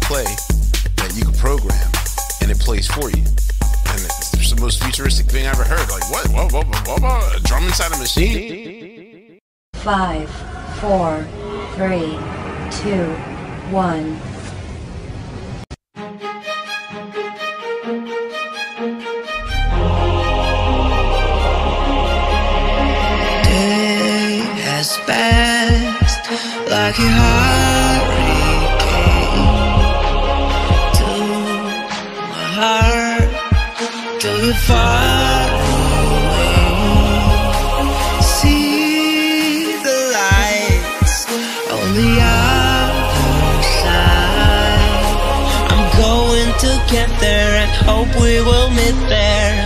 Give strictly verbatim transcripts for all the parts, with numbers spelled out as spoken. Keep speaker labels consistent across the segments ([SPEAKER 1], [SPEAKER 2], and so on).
[SPEAKER 1] play that you can program, and it plays for you. And it's the most futuristic thing I ever heard. Like, what? Whoa, whoa, whoa, whoa, a drum inside a machine?
[SPEAKER 2] Five, four, three, two, one.
[SPEAKER 3] Day has passed like a hurricane to my heart, to the far away. See the lights on the other side. I'm going to get there and hope we will meet there.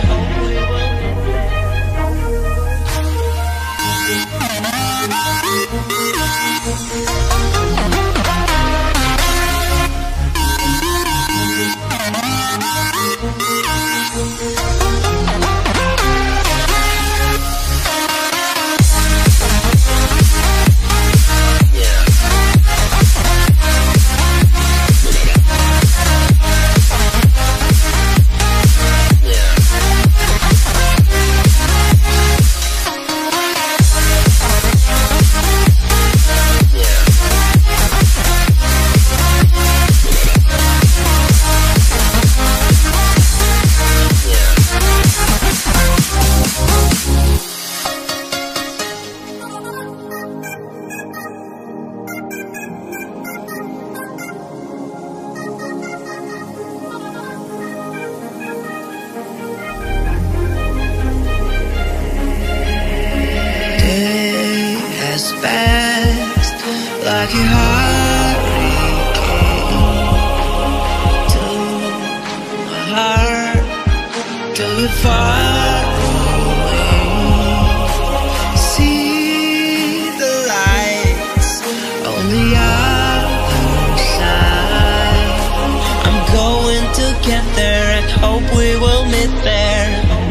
[SPEAKER 3] Fast like a hurricane to my heart, to the far away. See the lights on the other side. I'm going to get there and hope we will meet there.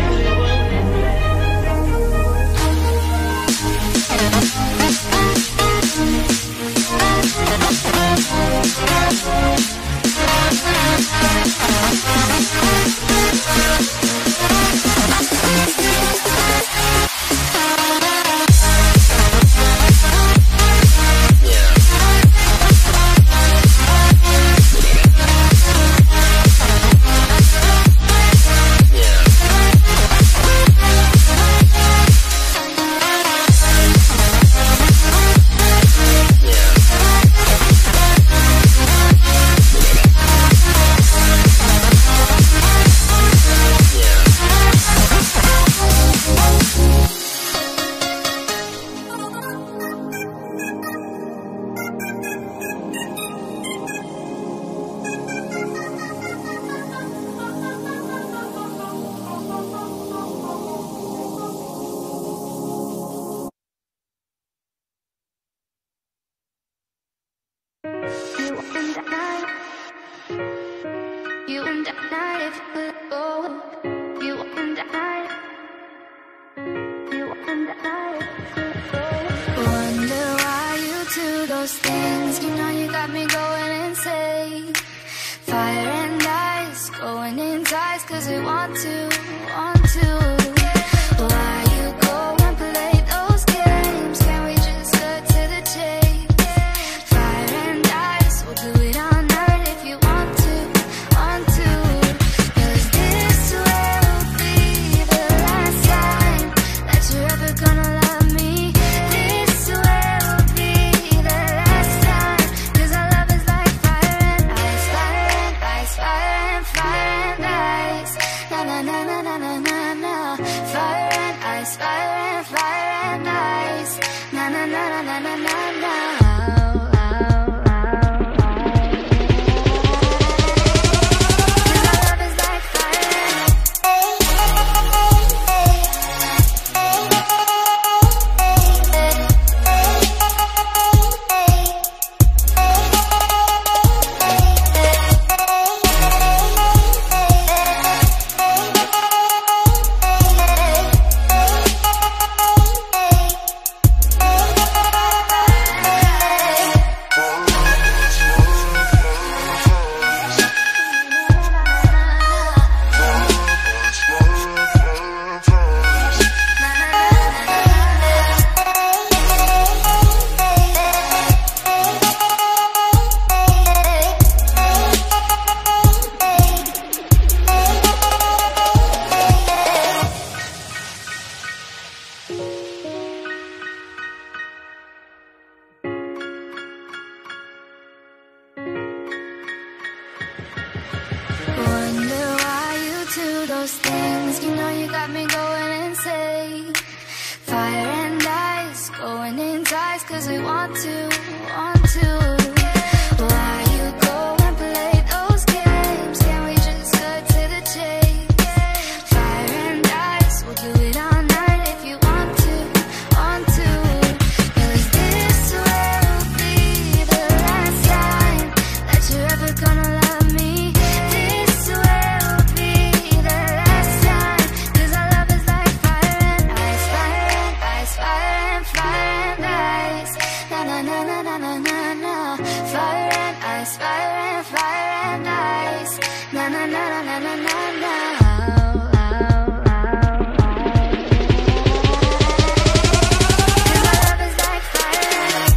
[SPEAKER 4] You and I, if you let go. You and I, you and I, wonder why you do those things. You know you got me going insane. Fire and ice, going in ties, cause we want to, want to. Why you go and play those games? Can we just cut to the chase? Fire and ice, we'll do it all night if you want to, want to. Cause this will be the last time that you're ever gonna love me. This will be the last time, cause our love is like fire and ice. Fire and ice, fire and fire and ice. Na na na na na na na na. things, you know you got me going insane. Fire and ice, going in ties, cause we want to, want to. Why you go and play those games? Can we just cut to the chase? Fire and ice, we'll do it all night if you want to, want to. Cause this will be the last time that you're ever gonna love me. This will be the last time, cause our love is like fire and ice, fire and ice, fire and fire and ice. Na na na na na na na na. Fire and ice, fire and fire and ice. Na na na na na na na na. Cause our love is like fire and ice.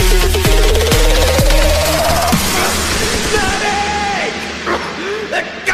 [SPEAKER 3] Let go!